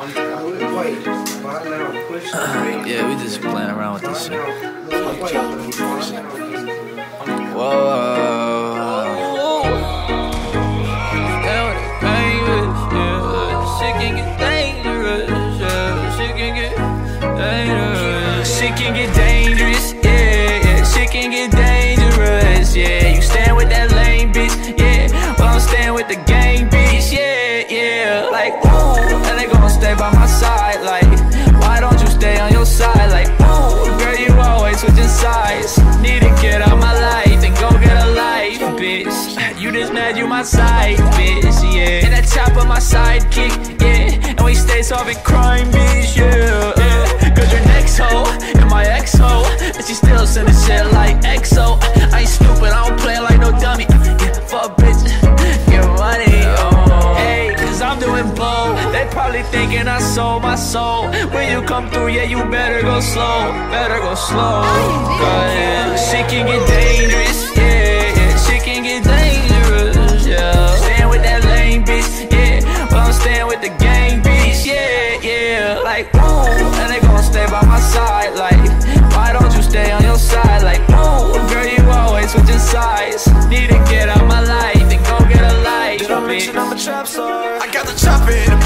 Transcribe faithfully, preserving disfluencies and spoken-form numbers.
Yeah, we just playing around with this shit. Whoa. Shit can get dangerous, yeah. Shit can get dangerous. Shit can get dangerous, yeah, yeah. Shit can get dangerous, yeah. You stand with that lame bitch, yeah. Well, I'm staying with the gang bitch, yeah, yeah. Like, ooh, and they gon' stay by my side, like, why don't you stay on your side? Like, ooh, girl, you always switching sides. Need to get out my life and go get a life, bitch. You just mad you my side, bitch, yeah. And that chopper my sidekick, yeah. And we stay solving crime, bitch, yeah, yeah. Cause your next hoe and my ex-hoe, and she still sending shit like X O. I ain't stupid, I don't play like no dummy. Yeah, fuck bitch, get money, oh. Hey, cause I'm doing blow. They probably thinking I sold my soul. When you come through, yeah, you better go slow. Better go slow, cause yeah, shit can get dangerous, yeah, yeah. Shit can get dangerous, yeah. Staying with that lame bitch, yeah. Well, I'm staying with the gang bitch, yeah, yeah. Like, ooh, and they gon' stay by my side. Like, why don't you stay on your side? Like, ooh, girl, you always switching sides. Need to get out my life and go get a life. Did I mention I'm a trap star? I got the chopper in the